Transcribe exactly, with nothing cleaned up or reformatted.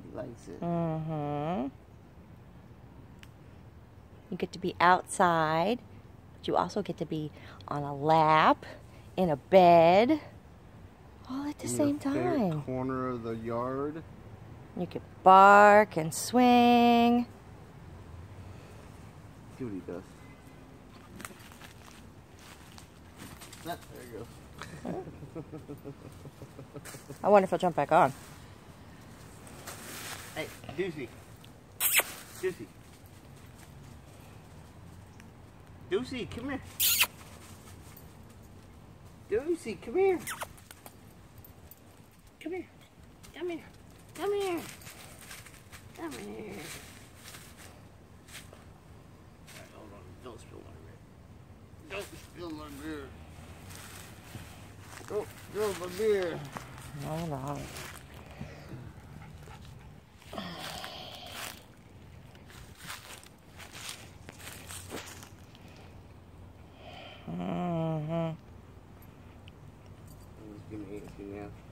He likes it. Mm-hmm. You get to be outside, but you also get to be on a lap, in a bed, all at the in same your favorite time. corner of the yard. You can bark and swing. See what he does. Ah, there you go. I wonder if he'll jump back on. Hey, Deucey. Deucey. Deucey, come here. Deucey, come here. Come here. Come here. Come here. Come here. Alright, hold on. Don't spill my beer. Don't spill my beer. Don't spill my beer. Hold on. Mm-hmm. He's gonna eat it now.